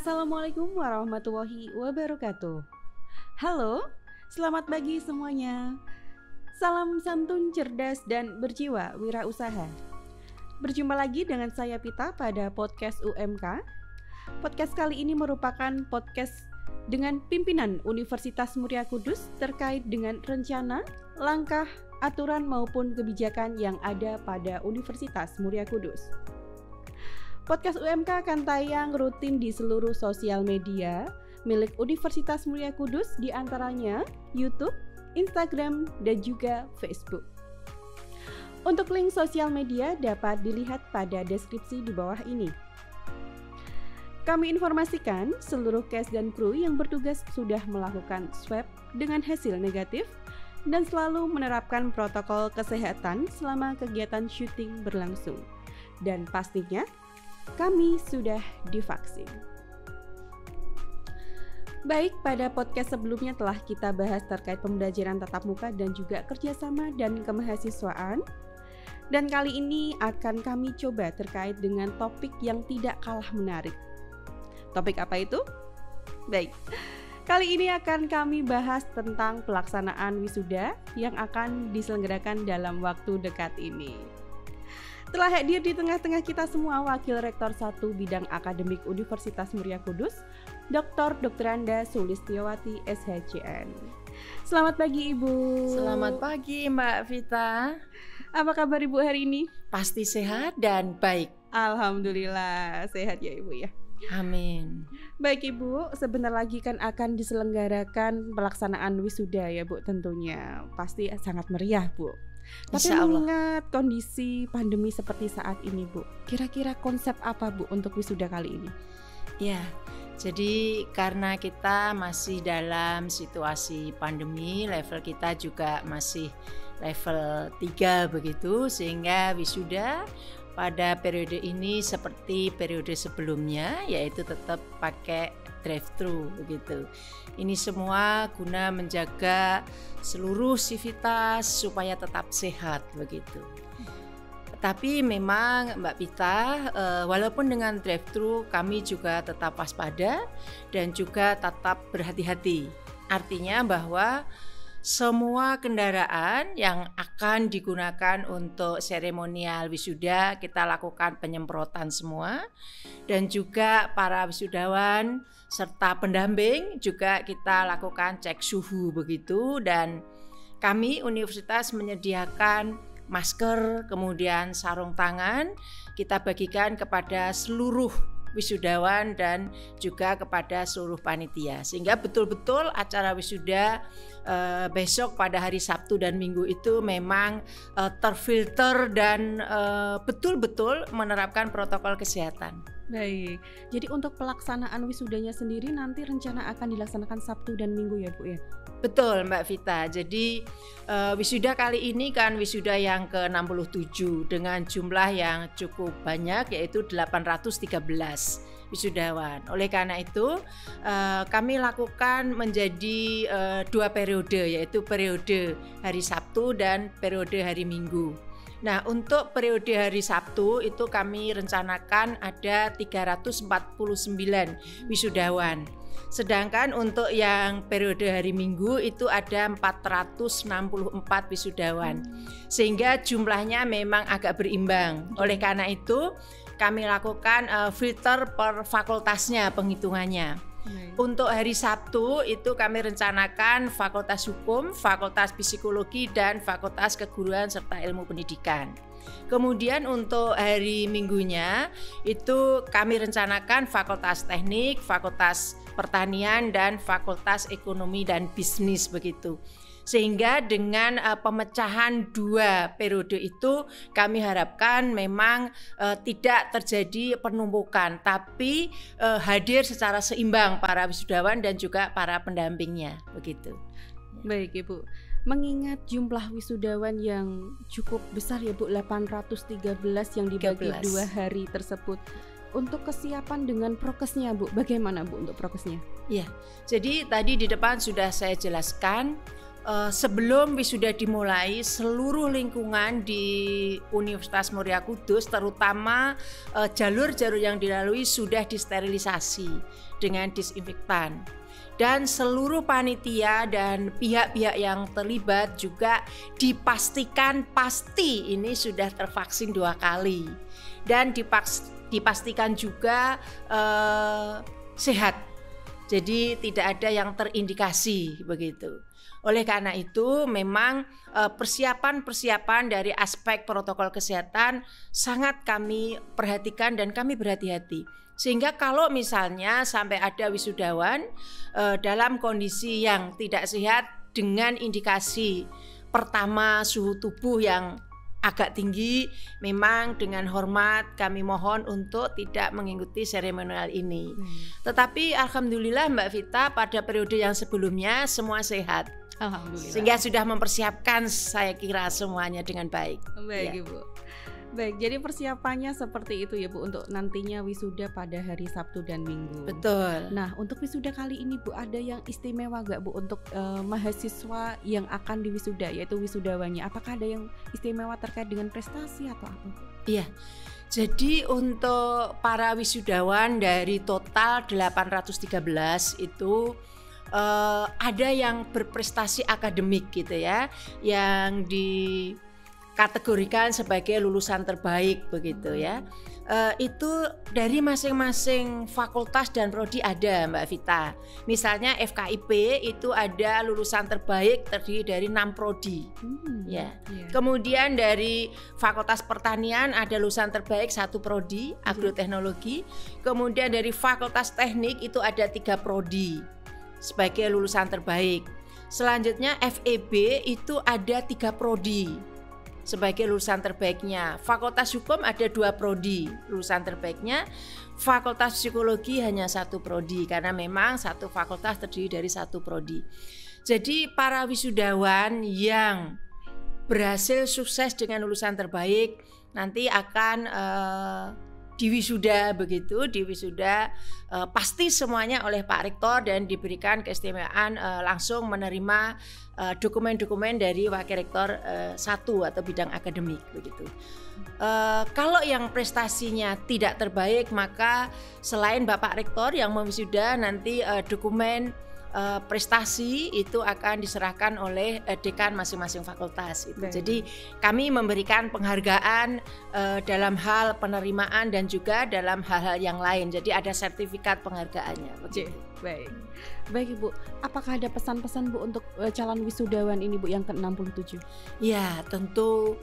Assalamualaikum warahmatullahi wabarakatuh. Halo, selamat pagi semuanya. Salam santun, cerdas, dan berjiwa wirausaha. Berjumpa lagi dengan saya Pita pada podcast UMK. Podcast kali ini merupakan podcast dengan pimpinan Universitas Muria Kudus terkait dengan rencana, langkah, aturan maupun kebijakan yang ada pada Universitas Muria Kudus. Podcast UMK akan tayang rutin di seluruh sosial media milik Universitas Muria Kudus, di antaranya YouTube, Instagram, dan juga Facebook. Untuk link sosial media dapat dilihat pada deskripsi di bawah ini. Kami informasikan seluruh cast dan kru yang bertugas sudah melakukan swab dengan hasil negatif dan selalu menerapkan protokol kesehatan selama kegiatan syuting berlangsung. Dan pastinya kami sudah divaksin. Baik, pada podcast sebelumnya telah kita bahas terkait pembelajaran tatap muka dan juga kerjasama dan kemahasiswaan. Dan kali ini akan kami coba terkait dengan topik yang tidak kalah menarik. Topik apa itu? Baik, kali ini akan kami bahas tentang pelaksanaan wisuda yang akan diselenggarakan dalam waktu dekat ini. Telah hadir di tengah-tengah kita semua Wakil Rektor 1 Bidang Akademik Universitas Muria Kudus, Dr. Anda Sulistiawati SHCN. Selamat pagi Ibu. Selamat pagi Mbak Vita. Apa kabar Ibu hari ini? Pasti sehat dan baik. Alhamdulillah sehat ya Ibu ya. Amin. Baik Ibu, sebentar lagi kan akan diselenggarakan pelaksanaan wisuda ya Bu tentunya. Pasti sangat meriah Bu. Tapi mengingat kondisi pandemi seperti saat ini Bu, kira-kira konsep apa Bu untuk wisuda kali ini? Ya, jadi karena kita masih dalam situasi pandemi, level kita juga masih level 3 begitu, sehingga wisuda pada periode ini seperti periode sebelumnya, yaitu tetap pakai drive-thru begitu. Ini semua guna menjaga seluruh sivitas supaya tetap sehat begitu. Tapi memang Mbak Pita, walaupun dengan drive-thru kami juga tetap waspada dan juga tetap berhati-hati. Artinya bahwa semua kendaraan yang akan digunakan untuk seremonial wisuda kita lakukan penyemprotan semua, dan juga para wisudawan serta pendamping juga kita lakukan cek suhu begitu. Dan kami universitas menyediakan masker, kemudian sarung tangan kita bagikan kepada seluruh wisudawan dan juga kepada seluruh panitia, sehingga betul-betul acara wisuda besok pada hari Sabtu dan Minggu itu memang terfilter dan betul-betul menerapkan protokol kesehatan. Baik, jadi untuk pelaksanaan wisudanya sendiri nanti rencana akan dilaksanakan Sabtu dan Minggu ya Bu ya? Betul Mbak Vita, jadi wisuda kali ini kan wisuda yang ke-67 dengan jumlah yang cukup banyak, yaitu 813 wisudawan. Oleh karena itu kami lakukan menjadi 2 periode, yaitu periode hari Sabtu dan periode hari Minggu. Nah, untuk periode hari Sabtu itu kami rencanakan ada 349 wisudawan. Sedangkan untuk yang periode hari Minggu itu ada 464 wisudawan. Sehingga jumlahnya memang agak berimbang. Oleh karena itu kami lakukan filter per fakultasnya penghitungannya. Untuk hari Sabtu itu kami rencanakan Fakultas Hukum, Fakultas Psikologi, dan Fakultas Keguruan serta Ilmu Pendidikan. Kemudian untuk hari Minggunya itu kami rencanakan Fakultas Teknik, Fakultas Pertanian, dan Fakultas Ekonomi dan Bisnis begitu. Sehingga dengan pemecahan 2 periode itu kami harapkan memang tidak terjadi penumpukan, tapi hadir secara seimbang para wisudawan dan juga para pendampingnya begitu. Baik Ibu, mengingat jumlah wisudawan yang cukup besar ya Bu, 813 yang dibagi 2 hari tersebut. Untuk kesiapan dengan prokesnya Bu, bagaimana Bu untuk prokesnya? Ya, jadi tadi di depan sudah saya jelaskan sebelum wisuda dimulai, seluruh lingkungan di Universitas Muria Kudus, terutama jalur-jalur yang dilalui sudah disterilisasi dengan disinfektan. Dan seluruh panitia dan pihak-pihak yang terlibat juga dipastikan pasti ini sudah tervaksin 2 kali. Dan dipastikan juga sehat. Jadi tidak ada yang terindikasi begitu. Oleh karena itu memang persiapan-persiapan dari aspek protokol kesehatan sangat kami perhatikan dan kami berhati-hati. Sehingga kalau misalnya sampai ada wisudawan dalam kondisi yang tidak sehat dengan indikasi pertama suhu tubuh yang agak tinggi, memang dengan hormat kami mohon untuk tidak mengikuti seremonial ini. Tetapi alhamdulillah Mbak Vita, pada periode yang sebelumnya semua sehat. Alhamdulillah. Sehingga sudah mempersiapkan saya kira semuanya dengan baik. Baik, Ibu. Baik, jadi persiapannya seperti itu ya Bu untuk nantinya wisuda pada hari Sabtu dan Minggu. Betul. Nah, untuk wisuda kali ini Bu, ada yang istimewa gak Bu untuk mahasiswa yang akan diwisuda, yaitu wisudawannya? Apakah ada yang istimewa terkait dengan prestasi atau apa Bu? Iya. Jadi untuk para wisudawan dari total 813 itu ada yang berprestasi akademik gitu ya, yang dikategorikan sebagai lulusan terbaik begitu ya. Itu dari masing-masing fakultas dan prodi ada Mbak Vita. Misalnya FKIP itu ada lulusan terbaik terdiri dari 6 prodi. Ya. Kemudian dari Fakultas Pertanian ada lulusan terbaik 1 prodi agroteknologi. Kemudian dari Fakultas Teknik itu ada 3 prodi sebagai lulusan terbaik. Selanjutnya FEB itu ada 3 prodi sebagai lulusan terbaiknya. Fakultas Hukum ada 2 prodi lulusan terbaiknya. Fakultas Psikologi hanya 1 prodi karena memang satu fakultas terdiri dari 1 prodi. Jadi para wisudawan yang berhasil sukses dengan lulusan terbaik nanti akan diwisuda begitu, diwisuda pasti semuanya oleh Pak Rektor dan diberikan keistimewaan langsung menerima dokumen-dokumen dari Wakil Rektor 1 atau bidang akademik begitu. Kalau yang prestasinya tidak terbaik maka selain Bapak Rektor yang mewisuda nanti dokumen prestasi itu akan diserahkan oleh dekan masing-masing fakultas itu. Jadi kami memberikan penghargaan dalam hal penerimaan dan juga dalam hal-hal yang lain. Jadi ada sertifikat penghargaannya. Baik. Baik Ibu, apakah ada pesan-pesan Bu untuk calon wisudawan ini Bu yang ke-67? Ya, tentu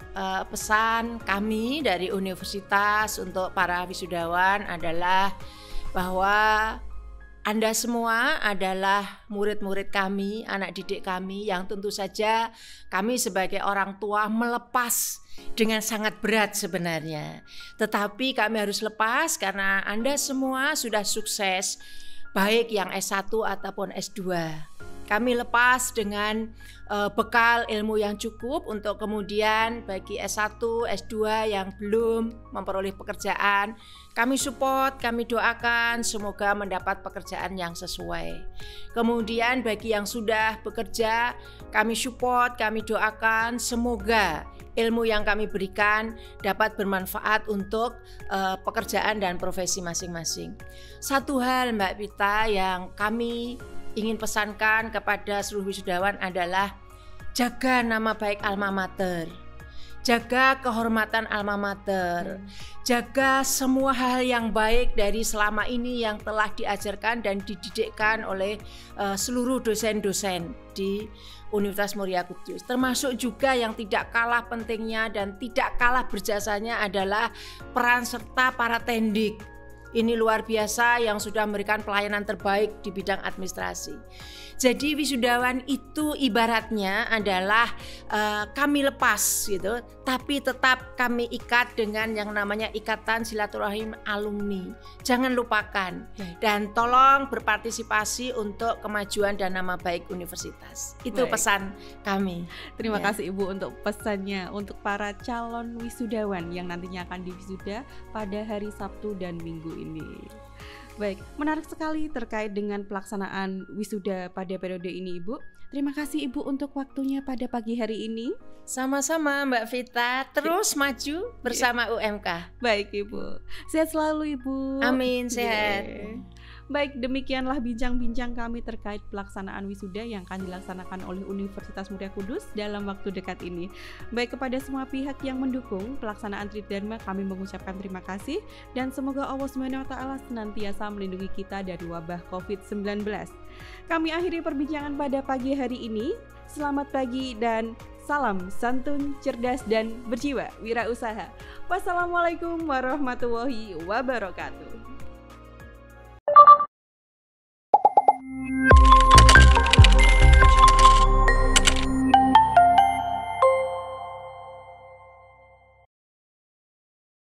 pesan kami dari universitas untuk para wisudawan adalah bahwa Anda semua adalah murid-murid kami, anak didik kami yang tentu saja kami sebagai orang tua melepas dengan sangat berat sebenarnya. Tetapi kami harus lepas karena Anda semua sudah sukses, baik yang S1 ataupun S2. Kami lepas dengan bekal ilmu yang cukup untuk kemudian bagi S1, S2 yang belum memperoleh pekerjaan, kami support, kami doakan semoga mendapat pekerjaan yang sesuai. Kemudian bagi yang sudah bekerja, kami support, kami doakan semoga ilmu yang kami berikan dapat bermanfaat untuk pekerjaan dan profesi masing-masing. Satu hal Mbak Pita yang kami ingin pesankan kepada seluruh wisudawan adalah jaga nama baik alma mater, jaga kehormatan alma mater, jaga semua hal yang baik dari selama ini yang telah diajarkan dan dididikkan oleh seluruh dosen-dosen di Universitas Muria Kudus. Termasuk juga yang tidak kalah pentingnya dan tidak kalah berjasanya adalah peran serta para tendik. Ini luar biasa yang sudah memberikan pelayanan terbaik di bidang administrasi. Jadi wisudawan itu ibaratnya adalah kami lepas gitu, tapi tetap kami ikat dengan yang namanya ikatan silaturahim alumni. Jangan lupakan dan tolong berpartisipasi untuk kemajuan dan nama baik universitas. Itu pesan kami. Terima kasih Ibu untuk pesannya untuk para calon wisudawan yang nantinya akan diwisuda pada hari Sabtu dan Minggu ini. Baik, menarik sekali terkait dengan pelaksanaan wisuda pada periode ini Ibu. Terima kasih Ibu untuk waktunya pada pagi hari ini. Sama-sama Mbak Vita, terus maju bersama UMK. Baik Ibu, sehat selalu Ibu. Amin, sehat. Baik, demikianlah bincang-bincang kami terkait pelaksanaan wisuda yang akan dilaksanakan oleh Universitas Muria Kudus dalam waktu dekat ini. Baik, kepada semua pihak yang mendukung pelaksanaan Tridharma, kami mengucapkan terima kasih dan semoga Allah SWT senantiasa melindungi kita dari wabah COVID-19. Kami akhiri perbincangan pada pagi hari ini. Selamat pagi dan salam santun, cerdas dan berjiwa wirausaha. Wassalamualaikum warahmatullahi wabarakatuh.